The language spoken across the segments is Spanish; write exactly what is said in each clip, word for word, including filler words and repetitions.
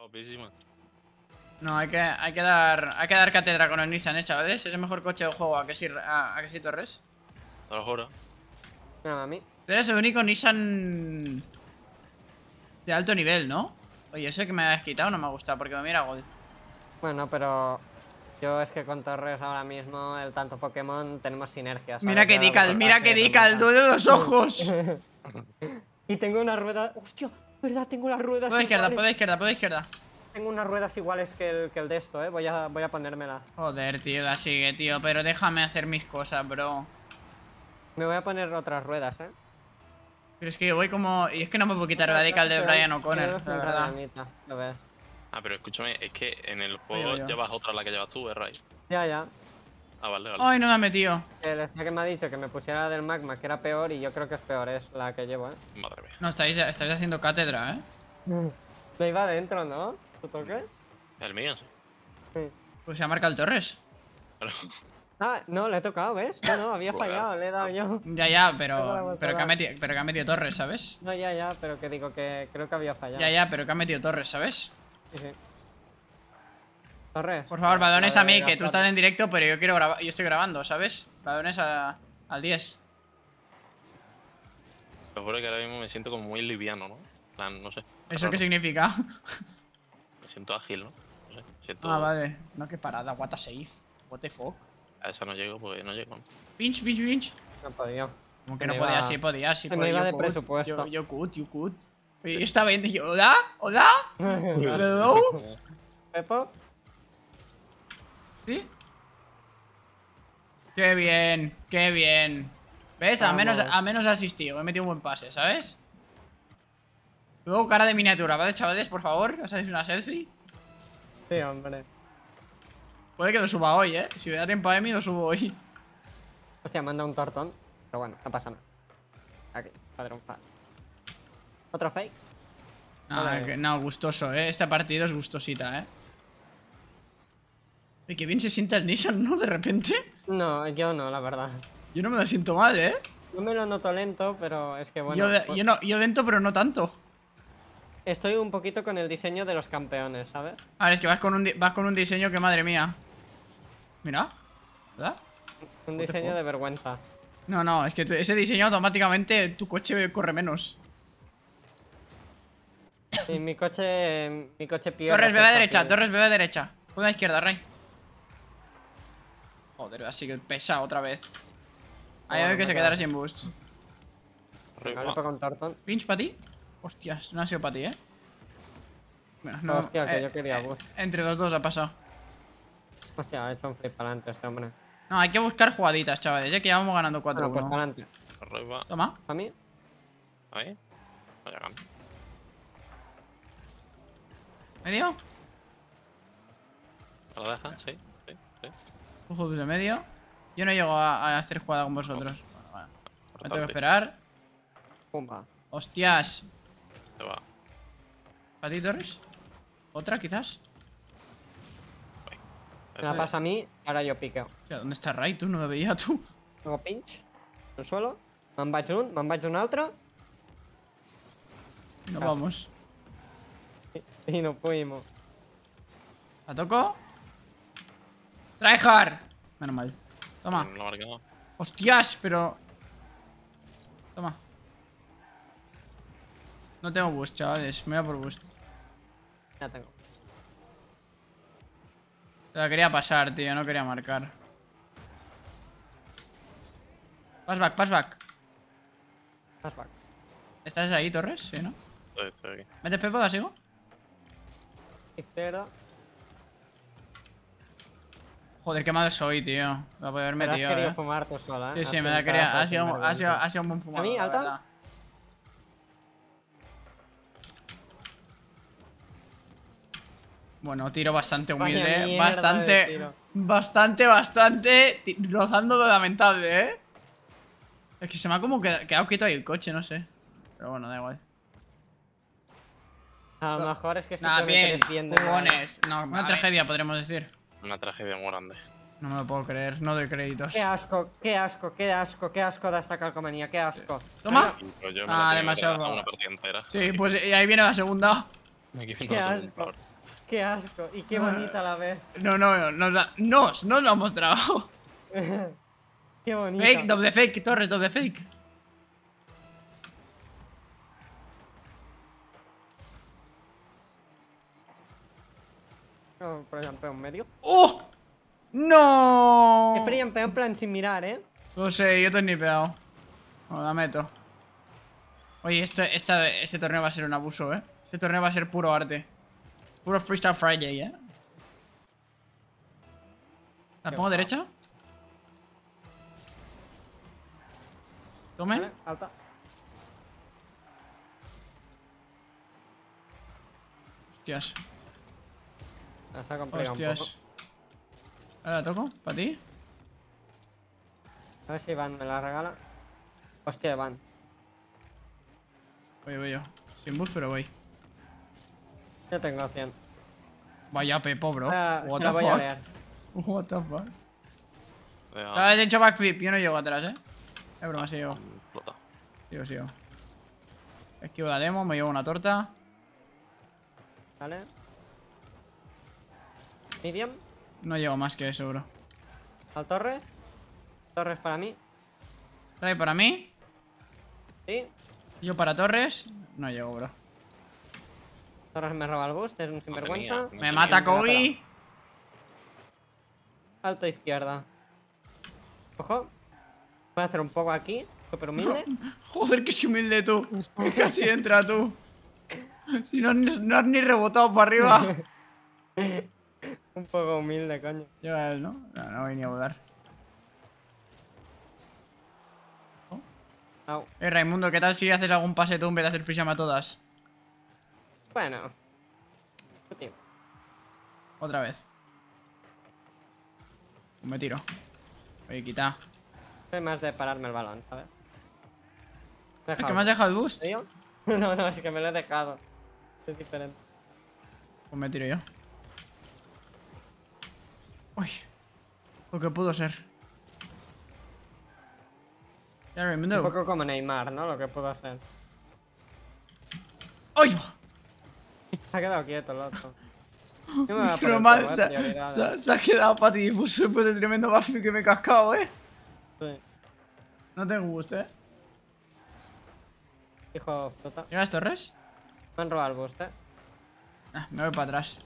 Guapísima. No, hay que, hay que dar hay que dar cátedra con el Nissan, ¿eh, chavales? Es el mejor coche de juego, ¿a que sí, a, a que sí, Torres? Te lo juro. No, a mí. Tú eres el único Nissan de alto nivel, ¿no? Oye, ese que me has quitado no me ha gustado porque me mira gol. Bueno, pero yo es que con Torres ahora mismo, el tanto Pokémon, tenemos sinergias. Mira que dica, mira que dica el duelo de los ojos. Y tengo una rueda. ¡Hostia! ¿Verdad? Tengo las ruedas Puedo izquierda, iguales. puedo izquierda, puedo izquierda. Tengo unas ruedas iguales que el, que el de esto, eh. Voy a, voy a ponérmelas. Joder, tío, la sigue, tío. Pero déjame hacer mis cosas, bro. Me voy a poner otras ruedas, eh. Pero es que yo voy como... Y es que no me puedo quitar radical de Brian O'Connor, la verdad. Lo ves. Ah, pero escúchame, es que en el juego Oye, oye. llevas otra la que llevas tú, ¿verdad? Ya, ya. Ah, vale, vale. Ay, no me ha metido. El este que me ha dicho que me pusiera la del magma, que era peor, y yo creo que es peor, es la que llevo, eh. Madre mía. No, estáis, estáis haciendo cátedra, ¿eh? Me iba adentro, ¿no? ¿Tu toque? El mío, sí. Sí. Pues se ha marcado el Torres. Pero- Ah, no, le he tocado, ¿ves? No, no, había Bueno. fallado, le he dado yo. Ya, ya, Venga, pero, vamos, pero, que ha va. metido, pero que ha metido Torres, ¿sabes? No, ya, ya, pero que digo que creo que había fallado. Ya, ya, pero que ha metido Torres, ¿sabes? Sí, sí. Torres. Por favor, balones La a de mí, que tú gastar. estás en directo, pero yo quiero grabar, yo estoy grabando, ¿sabes? Balones a, al diez. Te juro que ahora mismo me siento como muy liviano, ¿no? En plan, no sé. ¿Eso raro. qué significa? Me siento ágil, ¿no? No sé. Siento... Ah, vale. No, qué parada, what a save. What the fuck. A esa no llego porque no llego. Pinch, pinch, pinch. No podía. Como que Se no me podía, iba- sí podía, sí se me podía. iba yo de could, presupuesto. Yo, yo could, you could. Oye, está bien, yo, ¿hola? ¿Hola? ¿Hello? Pepo. ¿Sí? Qué bien, qué bien. ¿Ves? A menos, Vamos. a menos asistido, he metido un buen pase, ¿sabes? Luego cara de miniatura, ¿vale, chavales? Por favor, ¿os hacéis una selfie? Sí, hombre. Puede que lo suba hoy, ¿eh? Si me da tiempo a Emi, lo subo hoy. Hostia, manda un tortón. Pero bueno, no pasa nada. Aquí, padre un padre. Otro fake. No, Vale. que- no, gustoso, ¿eh? Esta partida es gustosita, ¿eh? Y qué bien se siente el Nissan, ¿no? De repente. No, yo no, la verdad. Yo no me lo siento mal, ¿eh? Yo me lo noto lento, pero es que bueno. yo, de- pues, yo, no, yo dentro, pero no tanto. Estoy un poquito con el diseño de los campeones, ¿sabes? A ver, es que vas con un, di- vas con un diseño que, madre mía. Mira. ¿Verdad? Un What the diseño fuck? de vergüenza. No, no, es que tu- ese diseño automáticamente tu coche corre menos. Y mi coche. Mi coche pierde. Torres, bebe a derecha, sensaciones. Torres, bebe a derecha. Pon a la izquierda, Rey. Joder, así que pesa otra vez. Ahí Bueno, hay que me se queda quedará así. sin boost. Arriba. Vale, pego un tortón. ¿Pinch para ti? Hostias, no ha sido para ti, ¿eh? Bueno, no, Hostia, que eh, yo quería eh, boost. entre los dos ha pasado. Hostia, ha hecho un flip para adelante este hombre. No, hay que buscar jugaditas, chavales, ya que ya vamos ganando cuatro Bueno, pues para uno. adelante. Arriba. Toma. ¿A mí? Ahí. Vaya gana. ¿Medio? ¿Me lo dejas? Sí, sí, sí. Ojo de medio. Yo no llego a, a hacer jugada con vosotros. Bueno, vale. Me tengo que Rotante. esperar. Pumba. Hostias. Se va. ¿Para ti, Torres? ¿Otra, quizás? Me la pasa a mí, ahora yo piqueo. Hostia, ¿dónde está Ray? Tú no me veía tú. Hago pinch. Al suelo. Me'n vaig un, me'n vaig un altre. No Ah. vamos. Y no fuimos. ¿La toco? ¡Tryhard! Menos mal. Toma. No lo ha marcado. ¡Hostias! Pero... Toma. No tengo boost, chavales. Me voy a por boost. Ya tengo. Te la quería pasar, tío. No quería marcar. Pass back, pass back. Pass back. ¿Estás ahí, Torres? Sí, ¿no? Estoy, estoy aquí. ¿Metes Pepo, la sigo? Izquierda. Joder, qué mal soy, tío. La podía haber Pero has metido, querido eh. fumar tú sola, ¿eh? Sí, Has sí, sido me un la quería. pedazo de Ha sido, ha, sido, sinvergüenza. ha sido un buen fumador. ¿A mí, la alta? verdad. Bueno, tiro bastante Vaya humilde. mierda de Bastante. tiro. Bastante, bastante. ti- Rozando lo lamentable, eh. Es que se me ha como queda- quedado quieto ahí el coche, no sé. Pero bueno, da igual. A lo mejor es que Nada, simplemente bien. eres bien de mal. Jugones. No, una tragedia, podríamos decir. Una tragedia muy grande. No me lo puedo creer, no doy créditos. Qué asco, qué asco, qué asco, qué asco da esta calcomanía, qué asco. Toma. Sí, pues yo me Ah, la tengo que demasiado pegar a guapo. una partida entera. Sí, pues y ahí viene la segunda. Me quiero Qué una asco. segunda parte. Qué asco. Y qué bonita a la vez. No, no, no, nos, la- nos, nos lo hemos tragado. Qué bonita. Fake, doble fake, Torres, doble fake. No, por ejemplo, un medio. ¡Oh! ¡No! Es pre en plan sin mirar, ¿eh? No sé, yo te he nipeado. Bueno, la meto. Oye, este, esta, este torneo va a ser un abuso, ¿eh? Este torneo va a ser puro arte. Puro Freestyle Friday, ¿eh? ¿La Qué pongo guapo. derecha? Tomen. Vale, alta. Hostias. La se ha complicado un poco. Hostias. Ahora la toco, ¿para ti? A ver si Iván me la regala. Hostia, Iván. Voy, voy yo. Sin buff, pero voy. Yo tengo cien. Vaya Pepo, bro. Ah, What se the la voy a fuck? leer. What the fuck? Venga, Has hecho backflip, yo no llego atrás, ¿eh? Es broma, sí llego. explota. Sigo, sigo. Esquivo la demo, me llevo una torta. Vale. Medium. No llego más que eso, bro. Al torre. Torres para mí. Trae para mí. Sí. Yo para Torres. No llego, bro. Torres me roba el boost, es un No sinvergüenza. tenía, no Me tenía. mata Kogi. Alto izquierda. Ojo. Voy a hacer un poco aquí. Súper humilde. Joder, que es humilde tú. Que casi entra tú. Si no, has- no has ni rebotado para arriba. Un poco humilde, coño. Llega él, ¿no? No, no voy ni a volar. Au. Eh, Raimundo, ¿qué tal si haces algún pase tú en vez de hacer pijama todas? Bueno. Tío. Otra vez. Me tiro. Oye, quita. Soy más de pararme el balón, ¿sabes? Me he ¿Es que dejado. me has dejado el boost? ¿En serio? No, no, es que me lo he dejado. Es diferente. Pues me tiro yo. Uy. Lo que pudo ser. Ya, Un Raimundo. poco como Neymar, ¿no? Lo que puedo hacer. ¡Ay! Se ha quedado quieto el otro. Yo me voy a poner Pero un mal, poco, se, eh, ha- prioridades. se ha- se ha quedado patidifuso después de tremendo buff que me he cascado, eh. Sí. No tengo boost, eh. Hijo puta. ¿Llegas, Torres? Me han robado el boost, eh. Ah, me voy para atrás.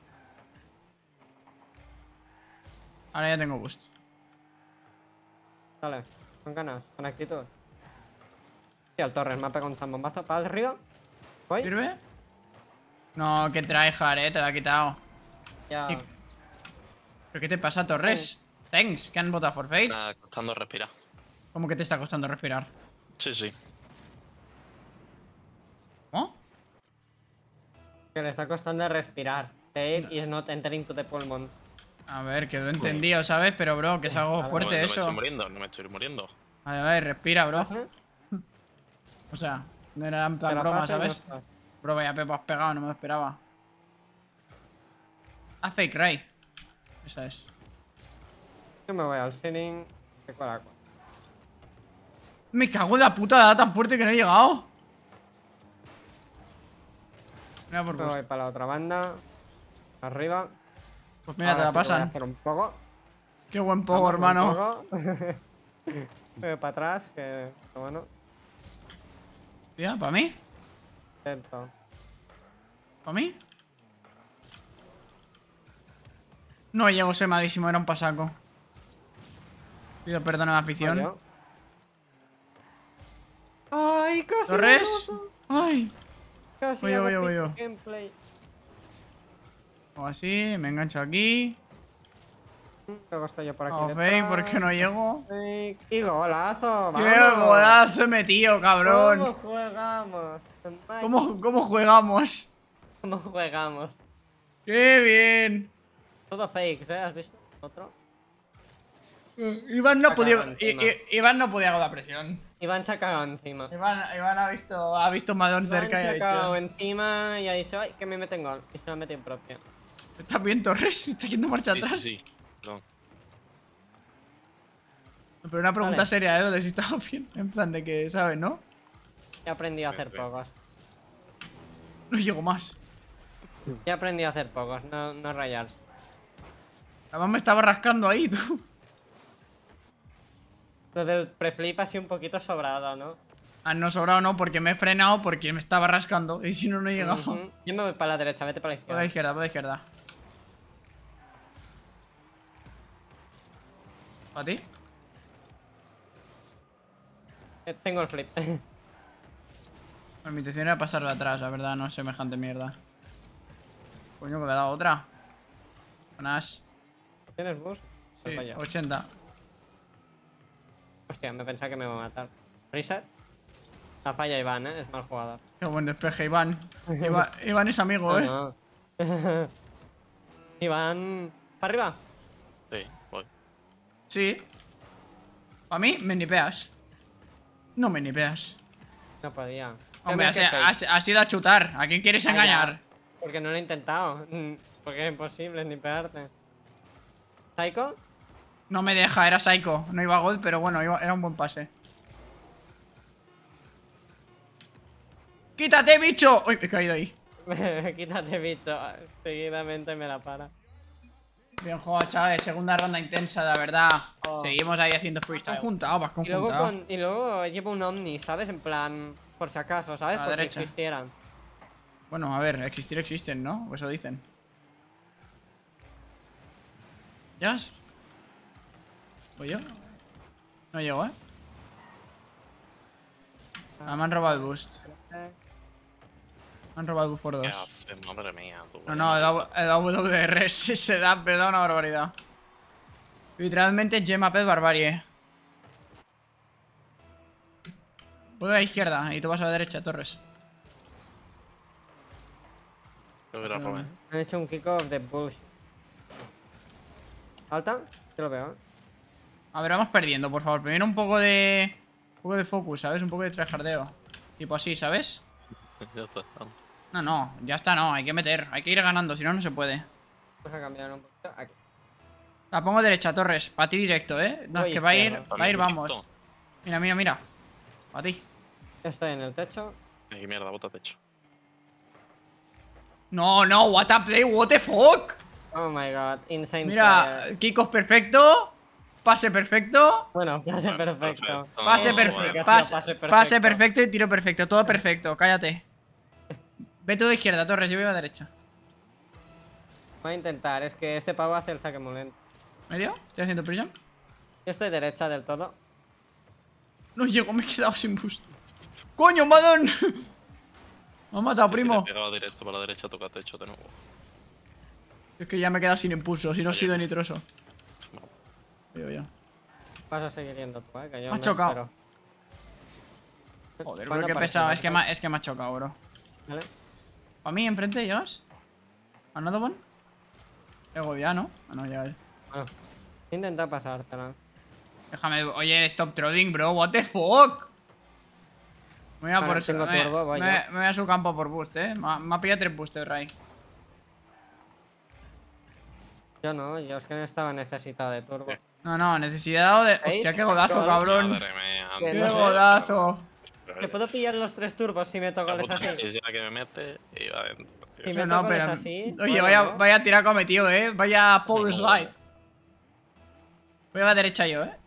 Ahora ya tengo boost. Dale, con ganas, con actitud. Tío, el Torres me ha pegado un zambombazo. ¿Para arriba? ¿Voy? ¿Sirve? No, que tryhard, eh. Te lo ha quitado. Ya. Sí. ¿Pero qué te pasa, Torres? Thanks, que han votado for fate. Nada, costando respirar. ¿Cómo que te está costando respirar? Sí, sí. ¿Cómo? Que le está costando respirar. Air is not entering to the pulmon. A ver, que lo he entendido, ¿sabes? Pero, bro, que es algo A ver, fuerte no, no me eso. estoy muriendo, no me estoy muriendo. A ver, a ver, respira, bro. ¿Eh? O sea, no era en Te plan la broma, paso y no ¿sabes? estás. Bro, vaya pepo has pegado, no me lo esperaba. Haz fake Ray. Esa es. Yo me voy al ceiling. Que cuela. Me cago en la puta dada tan fuerte que no he llegado. Mira por Me voy boost. para la otra banda. Arriba. Pues mira, te Ahora la sí que voy a pasan. hacer un poco. Qué buen pogo, Vamos, hermano. un poco. Me voy para atrás, que bueno, Tía, ¿para mí? intento. ¿Para mí? No llego semadísimo, era un pasaco. Pido perdón a la afición. Oye. ¡Ay, casi! ¿Torres? me mato, ¡Ay! Casi Voy yo, hago voy yo, voy pick yo. gameplay. O así, me engancho aquí. Luego estoy yo por aquí. Hago detrás. fake porque no llego. Fake. ¡Y golazo! ¡Qué ¡Vamos! golazo he metido, ¿Cómo cabrón! jugamos? ¿Cómo, cómo jugamos? ¿Cómo jugamos? ¡Qué bien! Todo fakes, ¿eh? ¿Has visto? Otro. Iván no, ha Ha podido, cagado I- encima. I- Iván no podía con la presión. Iván se ha cagado encima. Iván, Iván ha visto ha visto Madón Iván cerca y se ha ha cagado dicho: encima y ha dicho, ay, que me meten gol. Y se lo ha metido en propio. ¿Estás bien, Torres? ¿Está yendo marcha Sí, sí, atrás? sí. No. Pero una pregunta Vale. seria, ¿eh? De si estaba bien. En plan de que, ¿sabes, no? He aprendido a hacer Bien, bien. pocos. No llego más. Ya aprendí a hacer pocos, no, no rayarse. Además me estaba rascando ahí, tú. Lo del preflip ha sido un poquito sobrado, ¿no? Ah, no sobrado no, porque me he frenado porque me estaba rascando. Y si no, no he llegado. Ujú. Yo me voy para la derecha, vete para la Por la izquierda. izquierda, por la izquierda. ¿Para ti? Eh, Tengo el flip. Mi intención era pasarla atrás, la verdad, no semejante mierda. Coño, que me ha dado otra. Buenas. ¿Tienes boost? Pues Sí, vaya. ochenta. Hostia, me pensaba que me iba a matar. Reset. La falla Iván, ¿eh? Es mal jugador. Qué buen despeje, Iván. Iván, Iván es amigo, No, eh. no. Iván... ¿Para arriba? Sí, voy. Sí. A mí me nipeas. No me nipeas. No podía. Hombre, Dame has, que fake. has- has ido a chutar. ¿A quién quieres Ah, ya. engañar? Porque no lo he intentado. Mm, Porque es imposible ni pegarte. ¿Psycho? No me deja, era Psycho. No iba a Gold, pero bueno, iba- era un buen pase. ¡Quítate, bicho! Uy, me he caído ahí. Quítate, bicho. Seguidamente me la para. Bien jugado, chavales. Segunda ronda intensa, la verdad. Oh. Seguimos ahí haciendo freestyle. Conjuntado, vas Y luego, conjuntado. con- y luego llevo un Omni, ¿sabes? En plan, por si acaso, ¿sabes? A la Por derecha. si existieran. Bueno, a ver, existir existen, ¿no? O eso dicen. ¿Ya? ¿Voy yo? No llego, ¿eh? Ah, me han robado el boost. Me han robado el boost por ¿Qué dos. haces? Madre mía, tú. No, no, he dado, he dado W R S, se da, me da una barbaridad. Literalmente Gemma Pet Barbarie. Voy a la izquierda y tú vas a la derecha, Torres. Creo que era Robin. Han hecho un kickoff de bush. ¿Alta? Yo lo veo, ¿eh? A ver, vamos perdiendo, por favor. Primero un poco de... Un poco de focus, ¿sabes? Un poco de tryhardeo. Tipo así, ¿sabes? Ya está. No, no, ya está, no. Hay que meter. Hay que ir ganando, si no, no se puede. Vamos a cambiar un poquito. Aquí. La pongo derecha, Torres. Para ti directo, ¿eh? No, es Voy que va a ir, izquierda. va a ir, También vamos. directo. Mira, mira, mira. Para ti. Estoy en el techo. Ay, mierda, bota techo. No, no, what up, play, what the fuck. Oh my god, insane. Mira, player. Kikos perfecto. Pase perfecto. Bueno, pase perfecto. Perfecto. Pase, No, perfe- bueno, que ha sido pase, pase perfecto. pase perfecto y tiro perfecto. Todo perfecto, cállate. Ve tú de izquierda, Torres, yo voy a la derecha. Voy a intentar, es que este pavo hace el saque muy lento. ¿Medio? ¿Estoy haciendo prison? Yo estoy derecha del todo. No llego, me he quedado sin boost. ¡Coño, Madon! Me ha matado, Si primo. te pegaba directo para la derecha, toca techo de nuevo. Es que ya me he quedado sin impulso, si no he sido nitroso. Yo, yo. Vas a seguir yendo tú, eh, que yo Me ha me chocado. espero. Joder, ¿Cuándo bro, qué aparece pesado. la Es que, me, ha- es que me ha chocado, bro. ¿Vale? ¿Para mí enfrente, llevas? ¿Another one? Ego ya, ¿no? Ah, no, ya. Bueno, intenta pasártela. Déjame. Oye, stop trolling, bro. What the fuck? Me voy a Vale, por su, tengo me, turbo, voy me- yo. me voy a su campo por boost, eh. Me, ha- me ha pillado tres boostes, Ray. Yo no, yo es que no estaba necesitado de turbo. Eh. No, no, necesidad de. ¿Veis? Hostia, qué godazo, Gol. cabrón. Madre mía. Que Qué no sé. godazo. ¿Te puedo pillar los tres turbos si me toco La el puta así? necesidad que me mete y va adentro. tío. Y Sí, me no, toco pero. los así, Oye, bueno, vaya, ¿no? vaya tira cometido, eh. Vaya power No, slide. Voy a la derecha yo, eh.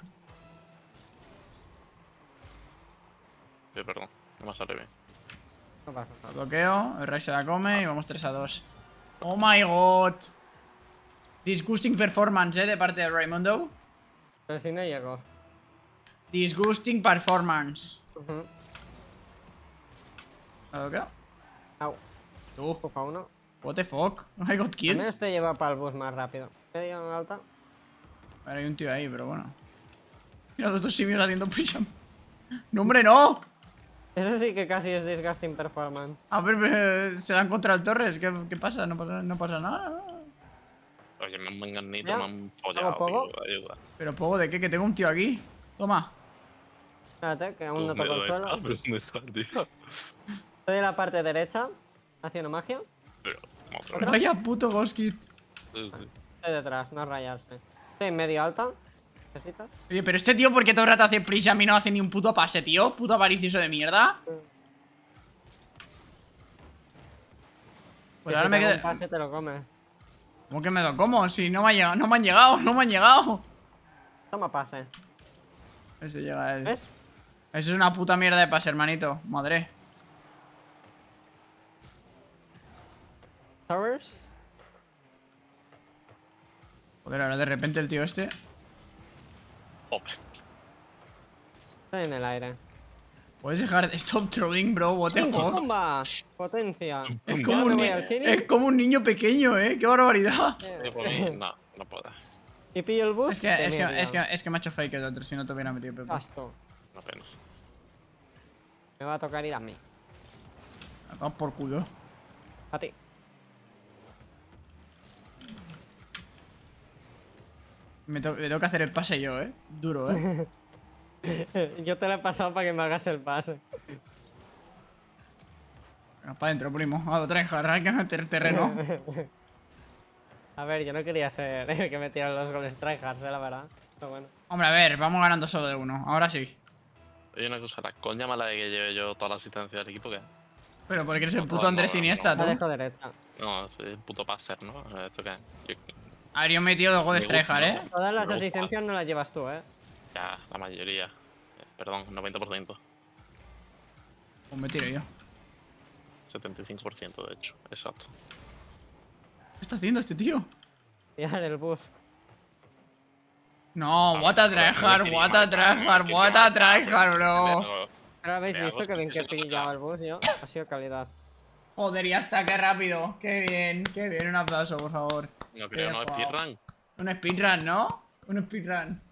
Sí, perdón. No me sale bien. No pasa nada. Bloqueo, el Ray se la come y vamos tres a dos. Oh my god. Disgusting performance, eh, de parte de Raimundo. Pero si no llego. Disgusting performance. Ujú. ¿La bloqueo? Au, Tú, puja uno. what the fuck? I got Al killed. menos te lleva para el bus más rápido. Medio alta. Ahora hay un tío ahí, pero bueno. Mira los dos simios haciendo push-up. ¡No, hombre, no! Eso sí que casi es disgusting performance. A ver, pero, se dan contra el Torres. ¿Qué, qué pasa? No pasa, no pasa nada. Oye, me han enganito, Ya, me han ¿hago follado, poco? tío. Ayuda. Pero poco de qué, que tengo un tío aquí. Toma. Espérate, que aún no ¿Dónde- toco el dónde suelo. está? ¿Pero ¿Dónde está, tío? Estoy en la parte derecha, haciendo magia. Pero, como otra vez. Vaya puto Goskit. Sí, sí. Estoy detrás, no rayarse. Estoy en medio alta. ¿Necesitas? Oye, pero este tío, ¿por qué todo el rato hace prisa? A mí no hace ni un puto pase, tío. Puto avaricioso de mierda. Pues Que ahora si me te hago quedo... un pase te lo comes. ¿Cómo que me lo como? Si no me, ha llegado, no me han llegado, no me han llegado. Toma pase. Ese llega él. ¿Ves? Eso es una puta mierda de pase, hermanito. Madre. Towers. Joder, ahora de repente el tío este... Hombre, Estoy en el aire. Puedes dejar de stop trolling, bro. What the fuck. ¡Bomba! Potencia. Es Ya como, me un voy ni- al cine. es como un niño pequeño, eh. Qué barbaridad. yo por mí, no, no puedo. Y pillo el bus. Es que, de es que, media. es que, es que me ha hecho fake el otro, si no te hubiera metido Pepe. Gasto. Apenas. Me va a tocar ir a mí. Vamos por culo. A ti. Me to- le tengo que hacer el pase yo, eh. Duro, eh. Yo te lo he pasado para que me hagas el pase. Venga, para adentro, primo. A otra hija, hay que meter terreno. A ver, yo no quería ser el que me tiran los goles tryhards, eh, la verdad. Pero bueno. Hombre, a ver, vamos ganando solo de uno. Ahora sí. Oye, una cosa, la coña mala de que lleve yo toda la asistencia del equipo, ¿qué? Pero porque eres el No, puto no, Andrés no, Iniesta, La tú. dejo derecha. No, soy el puto passer, ¿no? ¿Esto qué? Yo, Habría metido dos goles Me gusta, tryhard, ¿no? eh. Todas las Pero, asistencias no las llevas tú, eh. ya, la mayoría. Eh, Perdón, noventa por ciento. Pues me tiro yo. setenta y cinco por ciento, de hecho, exacto. ¿Qué está haciendo este tío? Tirar el bus. No, Ah, what a pero no tryhard, quería what a matar, tryhard, no quería what a matar. tryhard, bro. Pero, Pero habéis Me visto hago que bien que he eso no pillado toca. el bus yo. Ha sido calidad. Joder, ya está, qué rápido. Qué bien, qué bien. Un aplauso, por favor. no creo, no, Qué speedrun. Un speedrun, ¿no? Un speedrun.